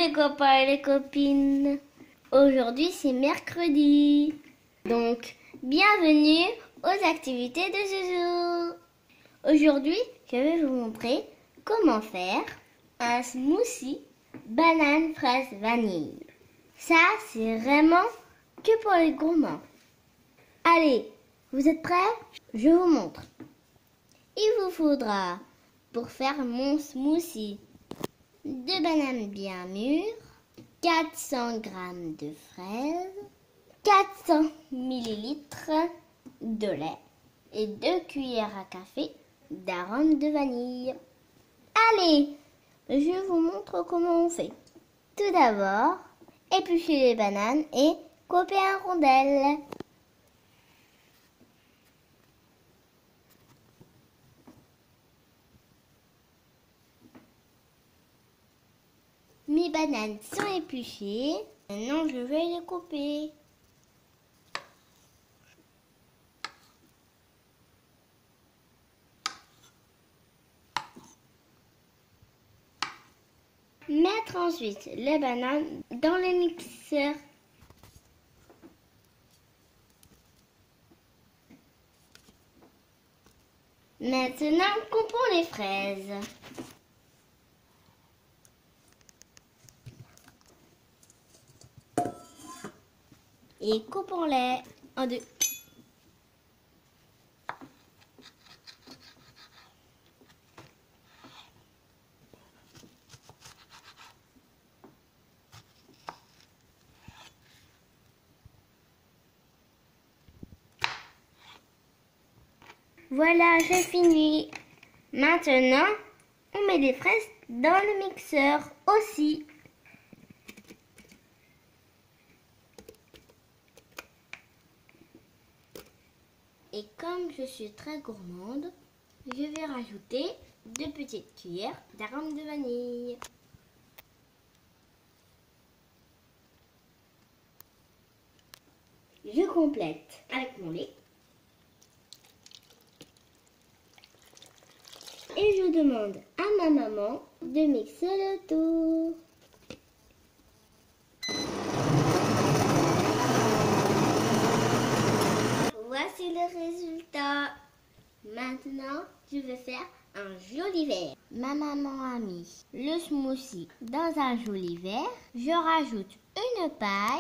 les copains et les copines. Aujourd'hui c'est mercredi. Donc bienvenue aux activités de ce jour. Aujourd'hui je vais vous montrer comment faire un smoothie banane, fraise, vanille. Ça c'est vraiment que pour les gourmands. Allez, vous êtes prêts? Je vous montre. Il vous faudra pour faire mon smoothie 2 bananes bien mûres, 400 g de fraises, 400 ml de lait et 2 cuillères à café d'arôme de vanille. Allez, je vous montre comment on fait. Tout d'abord, épluchez les bananes et coupez en rondelles. Mes bananes sont épluchées. Maintenant, je vais les couper. Mettre ensuite les bananes dans le mixeur. Maintenant, coupons les fraises. Et coupons-les en deux. Voilà, j'ai fini. Maintenant, on met des fraises dans le mixeur aussi. Et comme je suis très gourmande, je vais rajouter 2 petites cuillères d'arôme de vanille. Je complète avec mon lait. Et je demande à ma maman de mixer le tout. Voici le résultat. Maintenant, je vais faire un joli verre. Ma maman a mis le smoothie dans un joli verre. Je rajoute une paille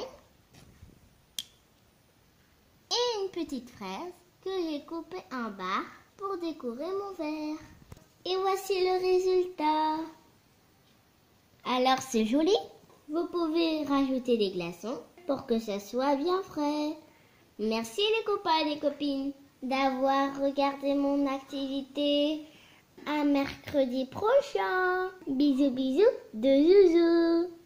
et une petite fraise que j'ai coupée en barres pour décorer mon verre. Et voici le résultat. Alors c'est joli. Vous pouvez rajouter des glaçons pour que ça soit bien frais. Merci les copains et les copines d'avoir regardé mon activité. À mercredi prochain. Bisous bisous de Zouzou.